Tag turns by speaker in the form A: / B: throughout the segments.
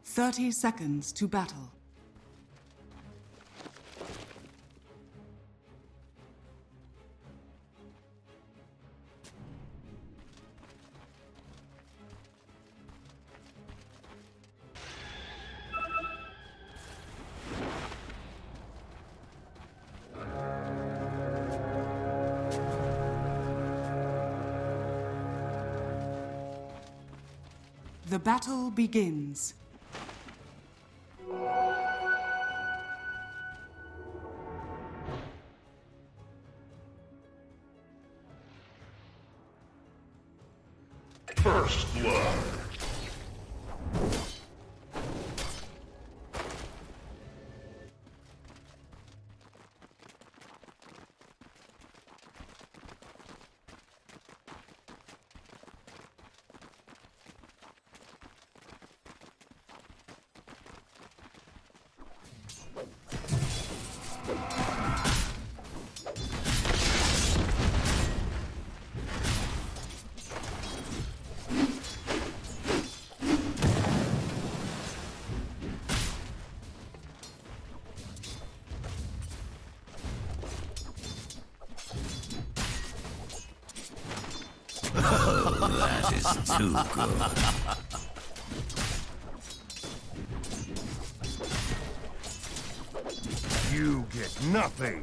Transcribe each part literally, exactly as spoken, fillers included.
A: Thirty seconds to battle. The battle begins.
B: First blood.
C: That is too good.
B: You get nothing.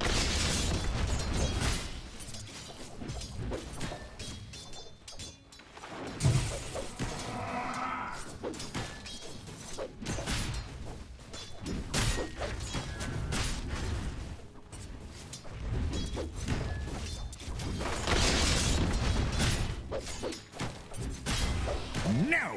C: No!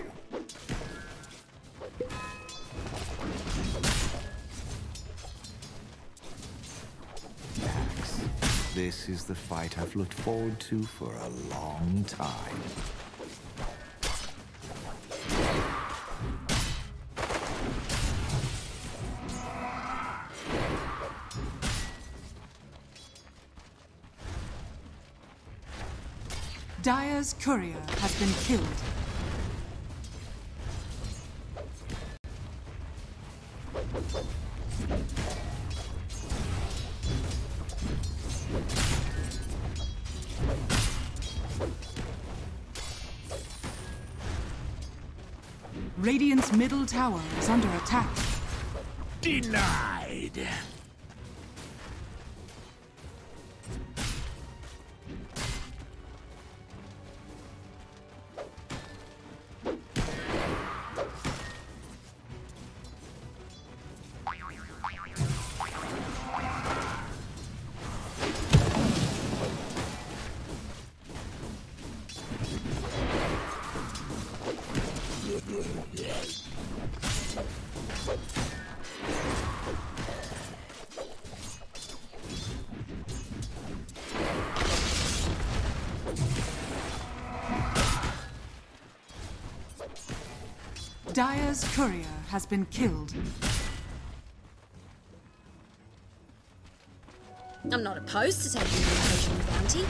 C: Max, this is the fight I've looked forward to for a long time.
A: Dire's courier has been killed. Radiant's middle tower is under attack.
C: Denied!
A: Dire's courier has been killed.
D: I'm not opposed to taking an occasional bounty.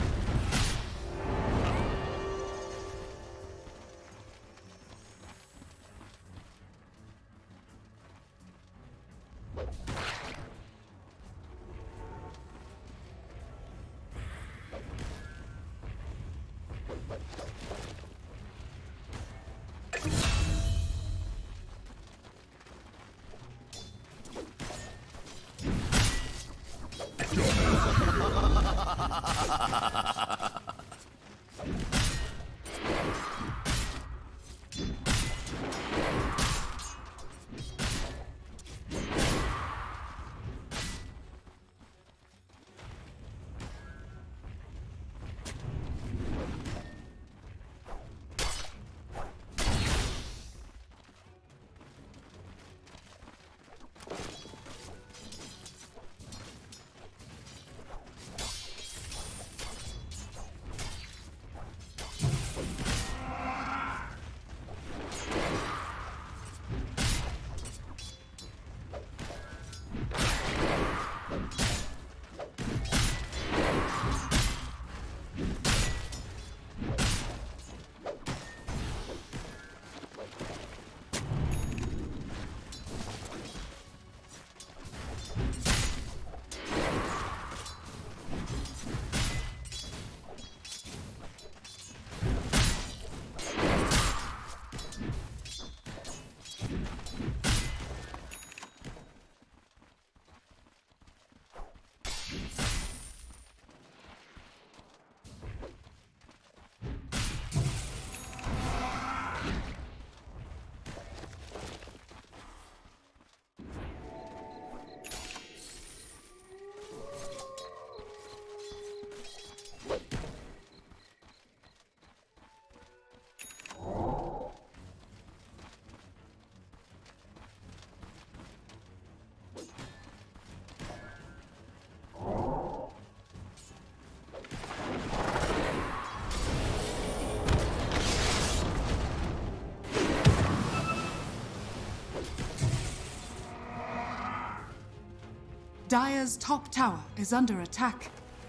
A: Dire's top tower is under attack.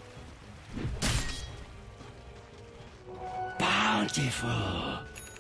C: Bountiful.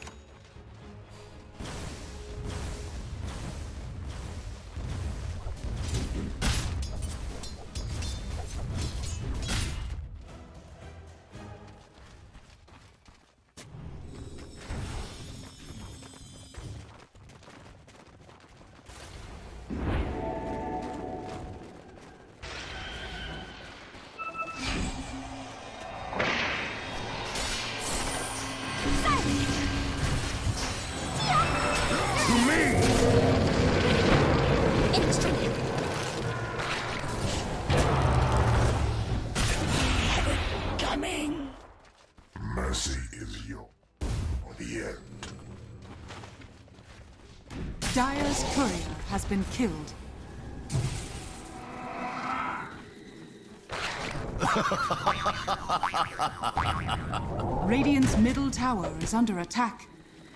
A: Dire's courier has been killed. Radiant's middle tower is under attack.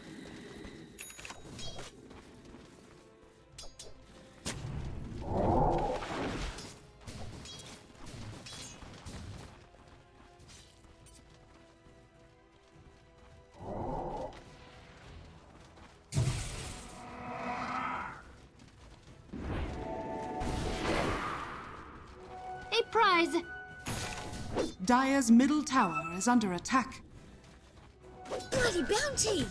E: Prize!
A: Dire's middle tower is under attack.
D: Bloody bounty!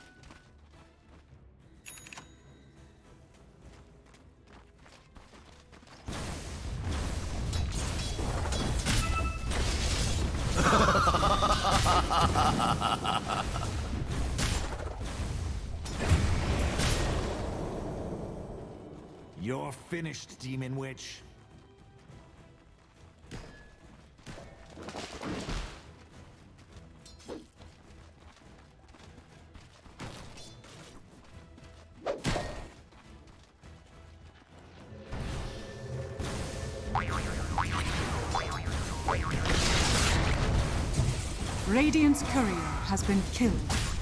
C: You're finished, Demon Witch.
A: Radiant's courier has been killed.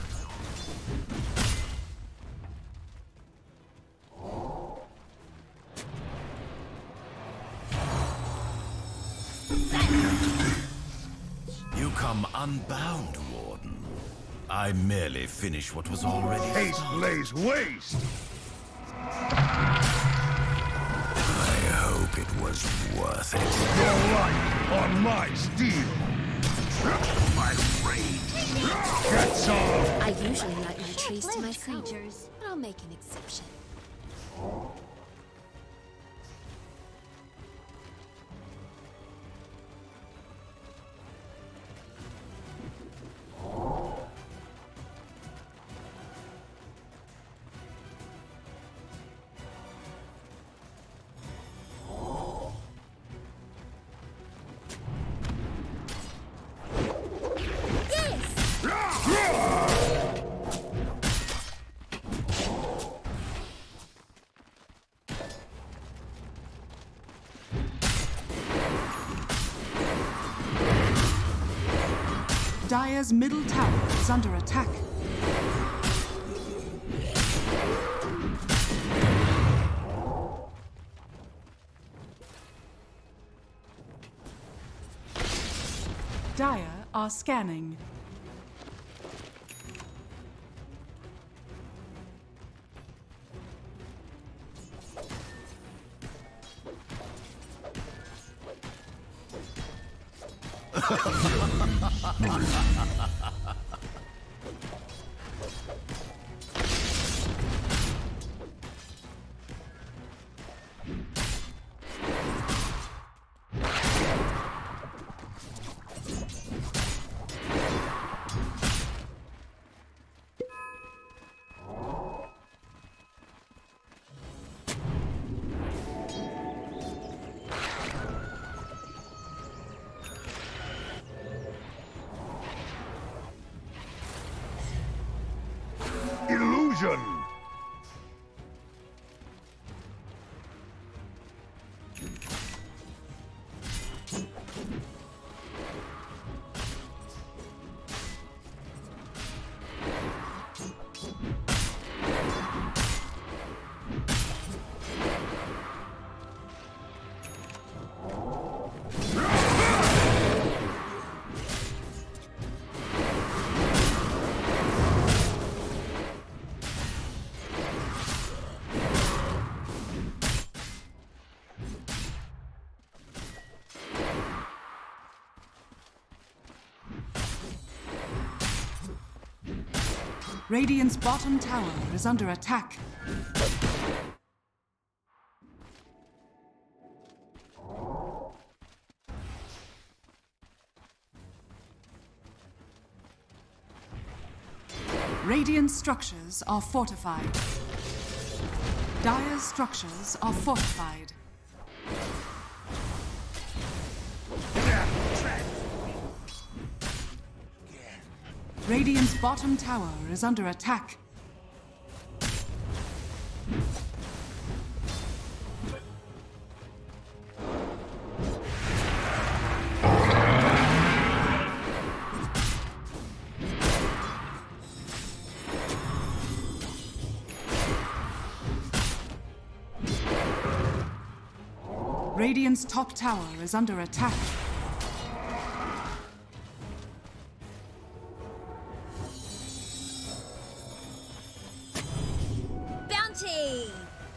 F: You come unbound, Warden. I merely finish what was already
B: Haste
F: started.
B: lays waste!
F: I hope it was worth it.
B: Your life on my steel! My rage! Get some!
D: I usually like my trees to
E: Live,
D: myself,
E: creatures.
D: but I'll make an exception.
A: Dire's middle tower is under attack. Dire are scanning.
B: Illusion!
A: Radiant's bottom tower is under attack. Radiant structures are fortified. Dire's structures are fortified. Radiant's bottom tower is under attack. Radiant's top tower is under attack.
D: Bounty!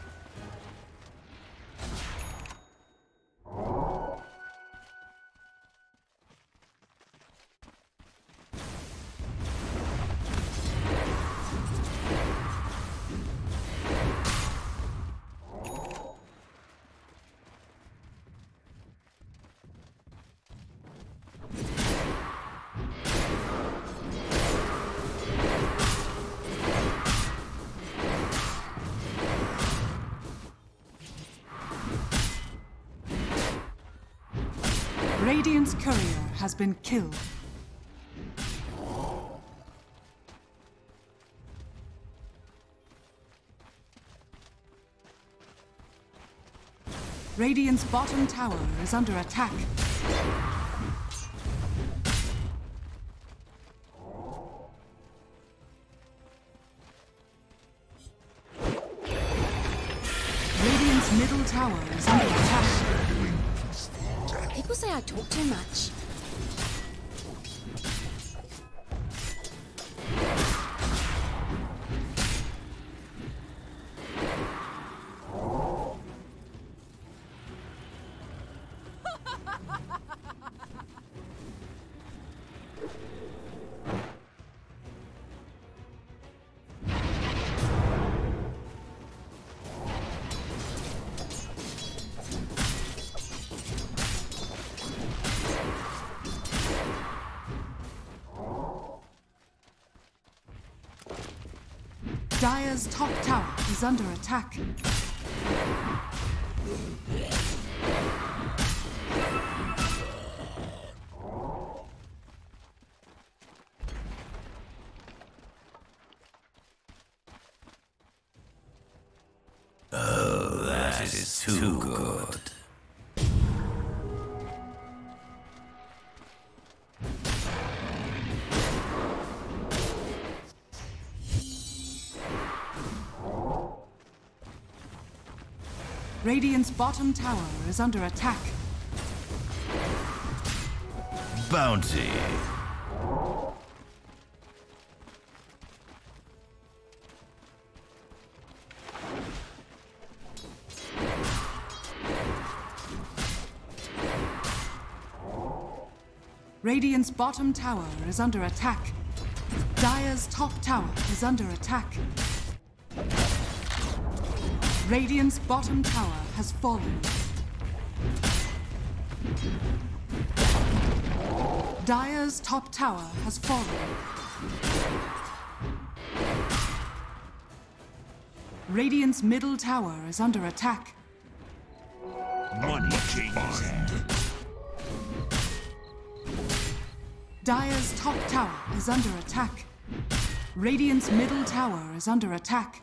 A: Radiant's courier has been killed. Radiant's bottom tower is under attack. Radiant's middle tower is under attack.
D: People say I talk too much.
A: Dire's top tower is under attack.
F: Oh, that is too good.
A: Radiant's bottom tower is under attack.
F: Bounty.
A: Radiant's bottom tower is under attack. Dire's top tower is under attack. Radiant's bottom tower has fallen. Dire's top tower has fallen. Radiant's middle tower is under attack.
B: Money changes hands.
A: Dire's top tower is under attack. Radiant's middle tower is under attack.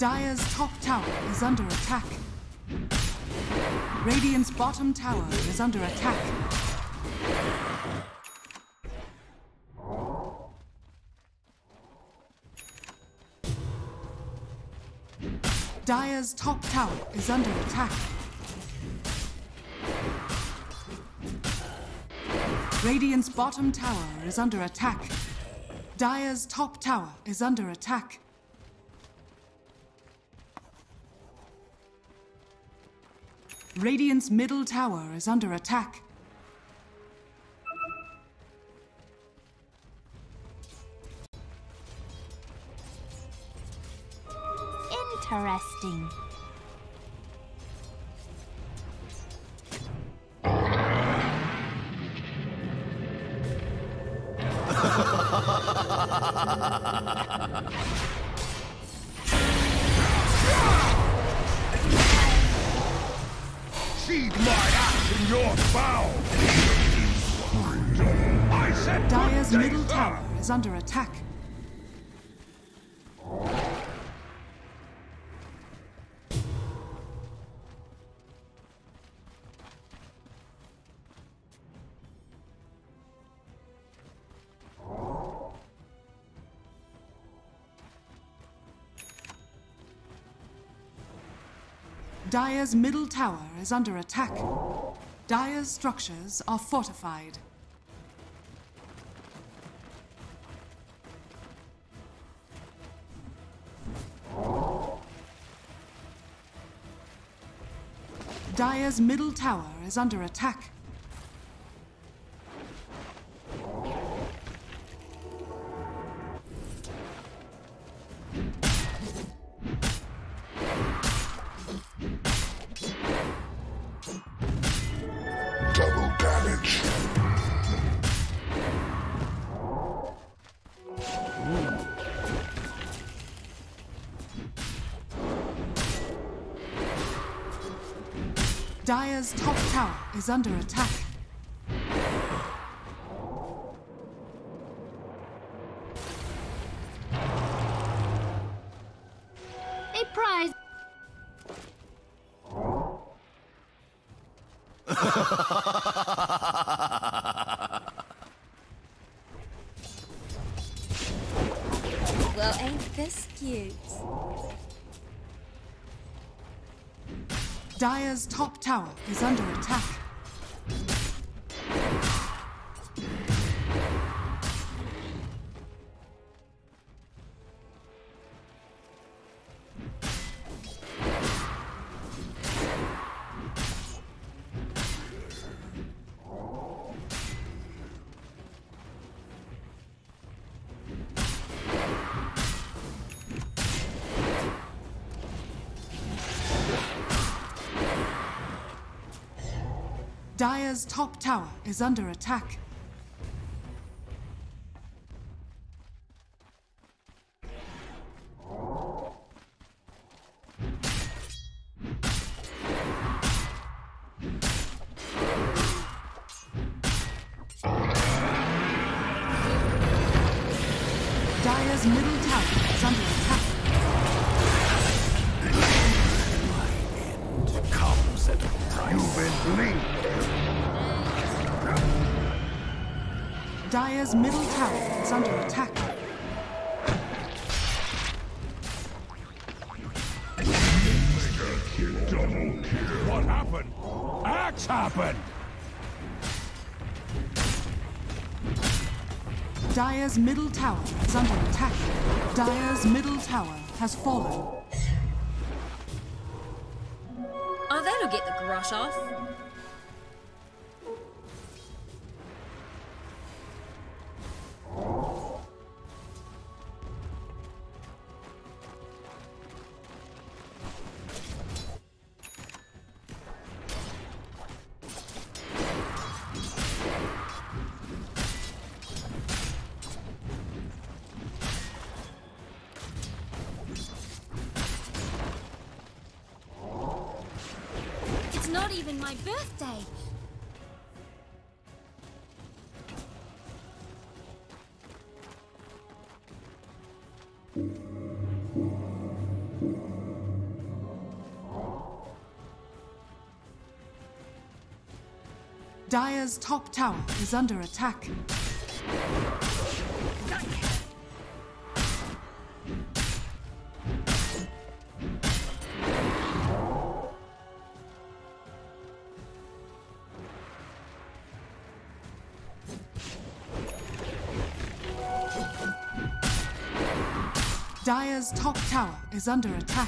A: Dire's top tower is under attack. Radiant's bottom tower is under attack. Dire's top tower is under attack. Radiant's bottom tower is under attack. Dire's top tower is under attack. Radiant's middle tower is under attack.
E: Interesting.
B: See my axe in your bow! I said
A: Dire's
B: good day,
A: middle
B: sir.
A: tower is under attack. Dire's middle tower is under attack. Dire's structures are fortified. Dire's middle tower is under attack.
B: Double damage.
A: Dire's top tower is under attack.
E: A prize.
D: Well, ain't this cute?
A: Dire's top tower is under attack. Dire's top tower is under attack. Dire's middle tower is under attack.
F: Comes at a price.
B: You've been bleeding.
A: Dire's middle tower is under attack.
B: Double kill. What happened? Axe happened!
A: Dire's middle tower is under attack. Dire's middle tower has fallen.
D: Oh, that'll get the grush off. It's not even my birthday.
A: Dire's top tower is under attack. Dire's top tower is under attack.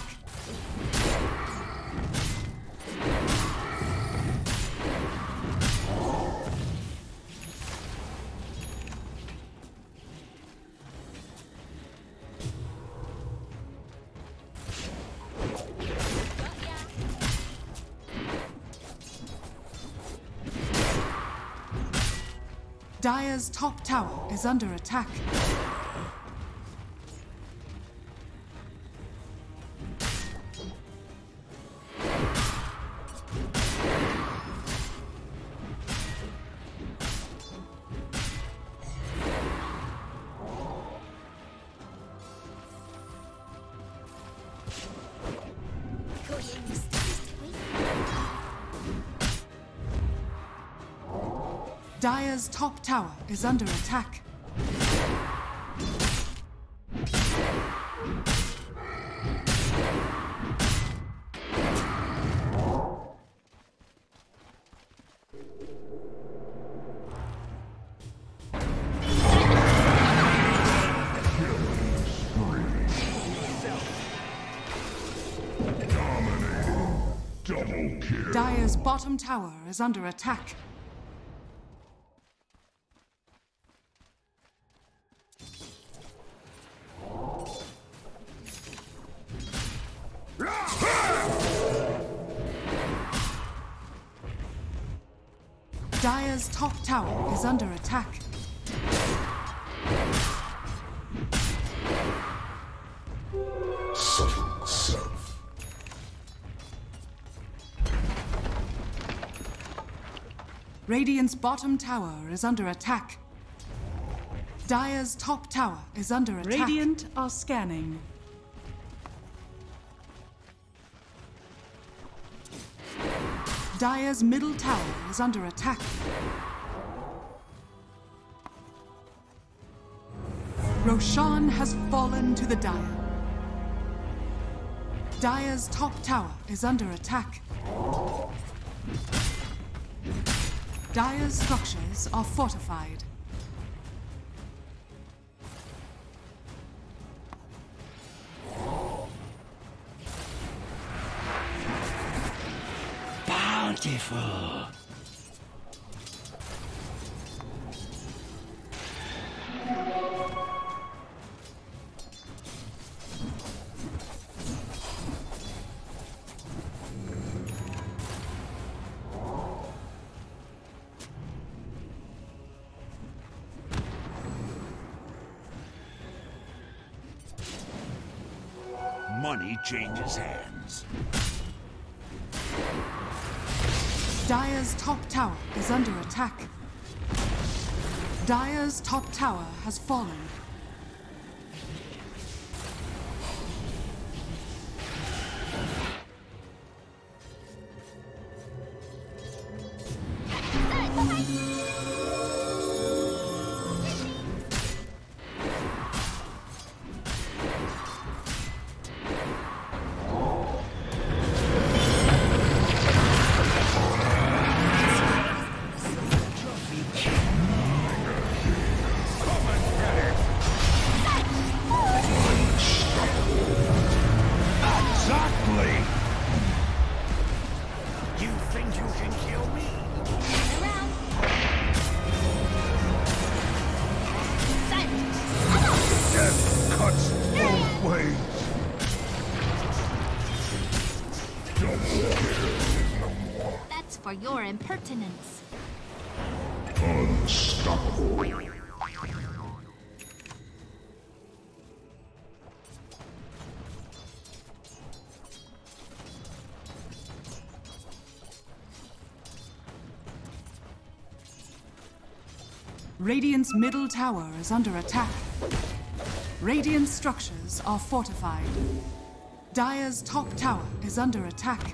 A: Dire's top tower is under attack. Dire's top tower is under attack. Dire's bottom tower is under attack. Dire's top tower is under attack.
B: Subtle self.
A: Radiant's bottom tower is under attack. Dire's top tower is under attack. Radiant are scanning. Dire's middle tower is under attack. Roshan has fallen to the Dire. Dire's top tower is under attack. Dire's structures are fortified.
C: Bountiful.
B: Money changes hands.
A: Dire's top tower is under attack. Dire's top tower has fallen.
E: For your impertinence.
B: Unstoppable.
A: Radiant's middle tower is under attack. Radiant structures are fortified. Dire's top tower is under attack.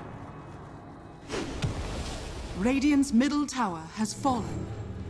A: Radiant's middle tower has fallen.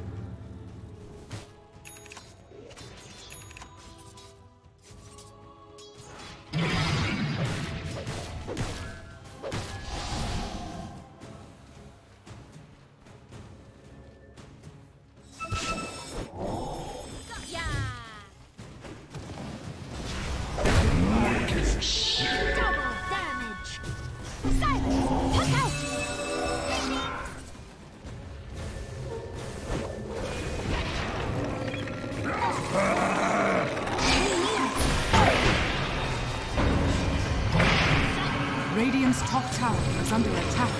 A: Radiant's top tower is under attack.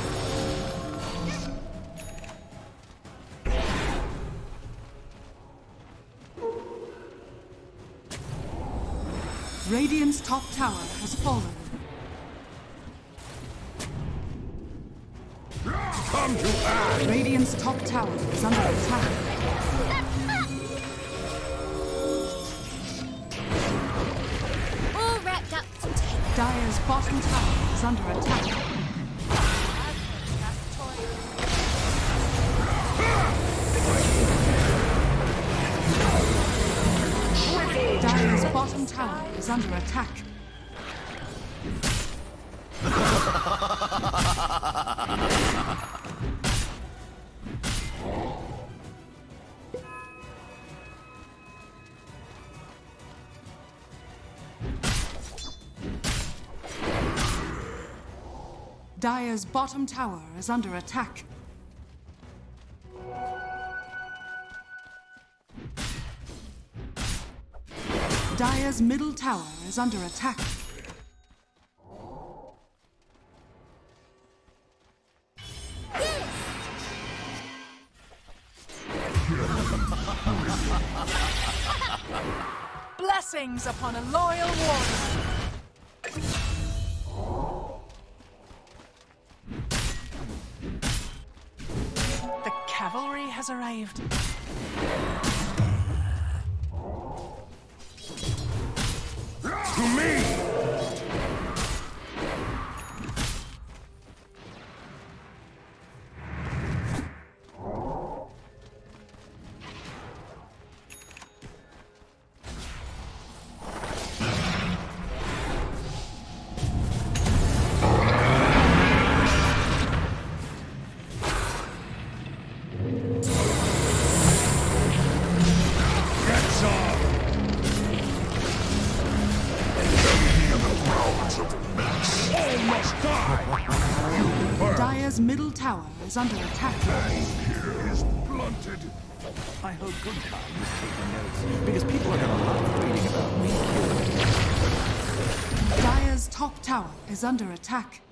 A: Radiant's top tower has fallen.
B: Come to act!
A: Radiant's top tower is under attack.
D: All wrapped up together.
A: Dire's bottom tower is under attack. Dire's bottom tower is under attack. Dire's bottom tower is under attack. Dire's middle tower is under attack.
G: Blessings upon a loyal warrior. The cavalry has arrived.
B: To me!
A: Dire's middle tower is under attack.
B: Here is blunted.
C: I hope good time is taking notes, because people are going to love reading about me killing.
A: Dire's top tower is under attack.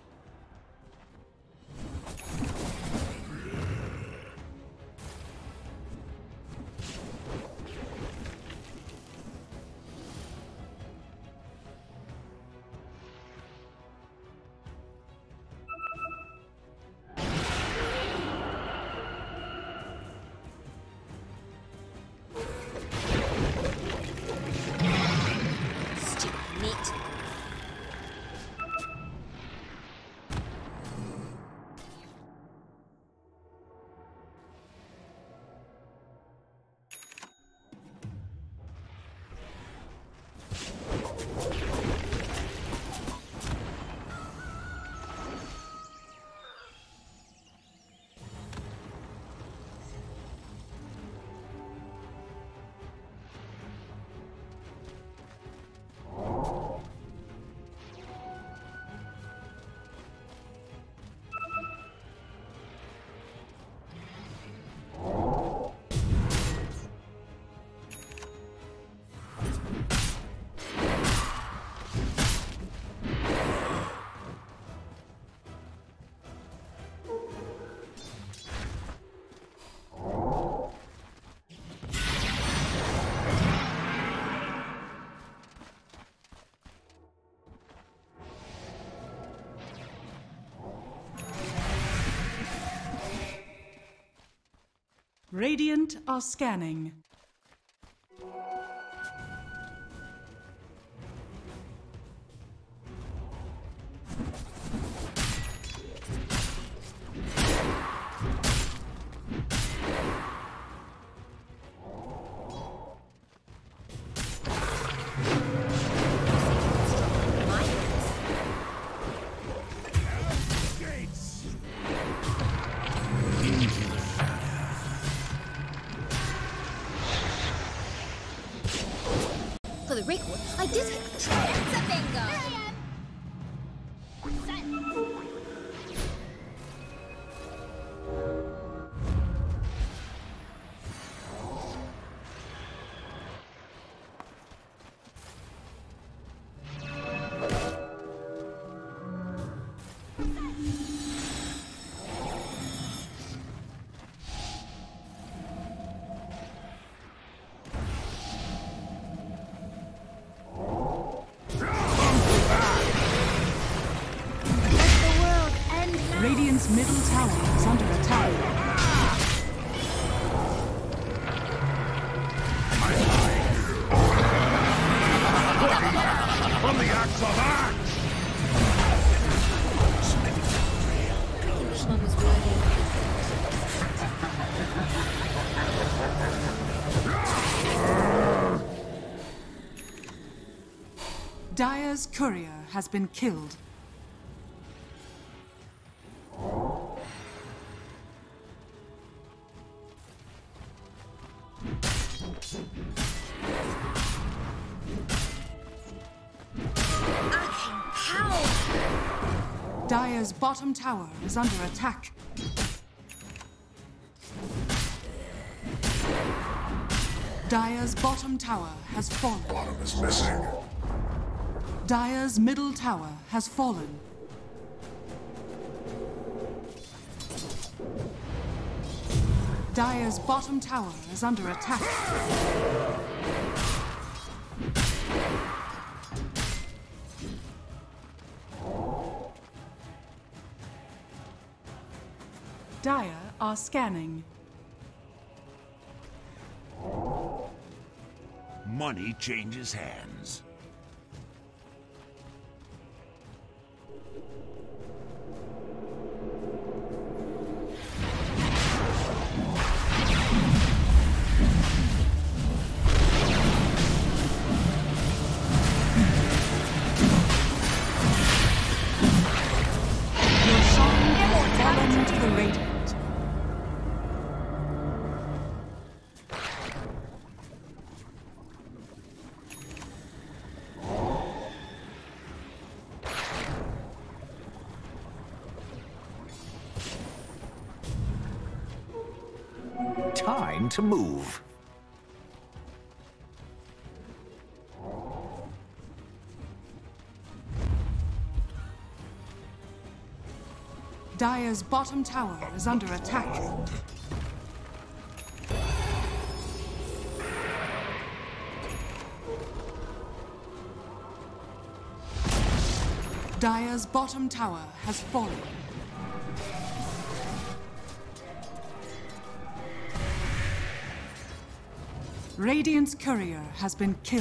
A: Radiant are scanning.
D: For the record, I did hit. It's a bingo!
A: Radiant's middle tower is under attack.
B: From the Axe of Axe!
D: This one was working.
A: Dire's courier has been killed. Dire's bottom tower is under attack. Dire's bottom tower has fallen.
B: Bottom is missing.
A: Dire's middle tower has fallen. Dire's bottom tower is under attack. Dire are scanning.
B: Money changes hands.
A: Your song has fallen to the Radiant.
C: Time to move.
A: Dire's bottom tower is under attack. Dire's bottom tower has fallen. Radiant's courier has been killed.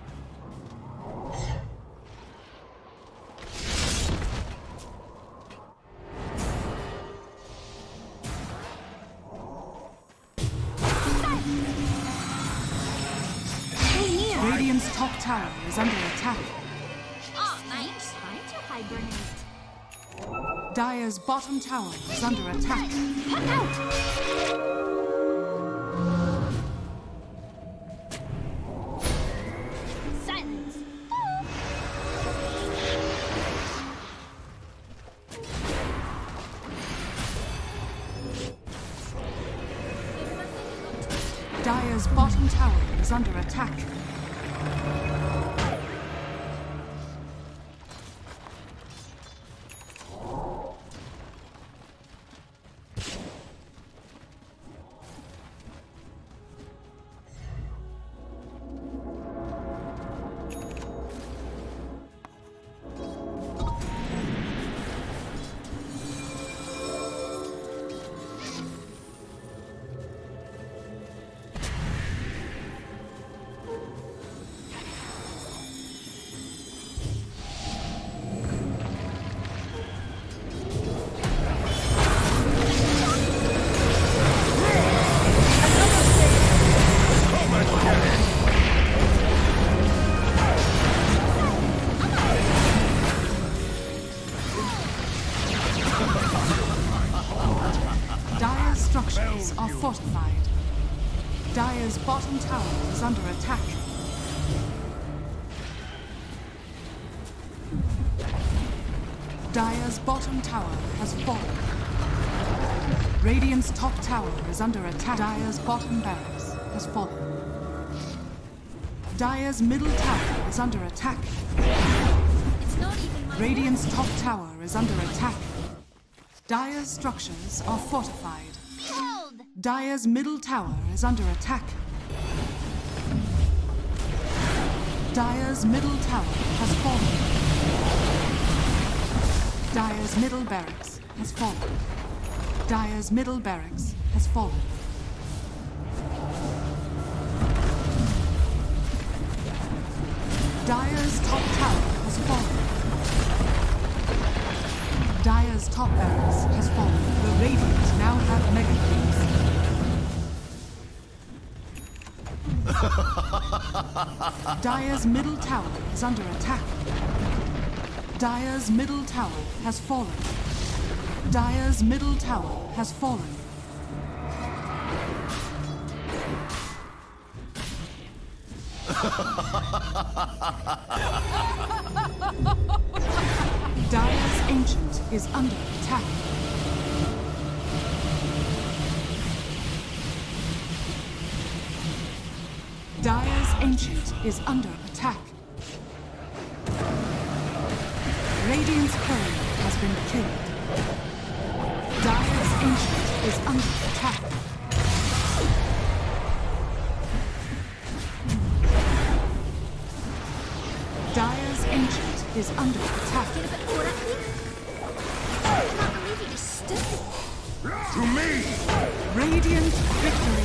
A: Radiant's top tower is under attack.
E: Oh, nice. Time to hibernate.
A: Dire's bottom tower is under attack.
E: Look out! Silence.
A: Dire's bottom tower is under attack. structures are fortified. Dire's bottom tower is under attack. Dire's bottom tower has fallen. Radiant's top tower is under attack. Dire's bottom barracks has fallen. Dire's middle tower is under attack.
D: It's not even my
A: Radiant's top tower is under attack. Dire's structures are fortified.
D: Behold!
A: Dire's middle tower is under attack. Dire's middle tower has fallen. Dire's middle barracks has fallen. Dire's middle barracks has fallen. Dire's top tower has fallen. Dire's top barracks has fallen. The Radiant now have mega creeps. Dire's middle tower is under attack. Dire's middle tower has fallen. Dire's middle tower has fallen. Dire's Ancient is under attack. Dire's Ancient is under attack. Radiant's courier has been killed. Dire's Ancient is under attack. Dire's Ancient is under attack.
D: Get a bit more active. I can't believe you just stood there.
B: To me!
A: Radiant victory.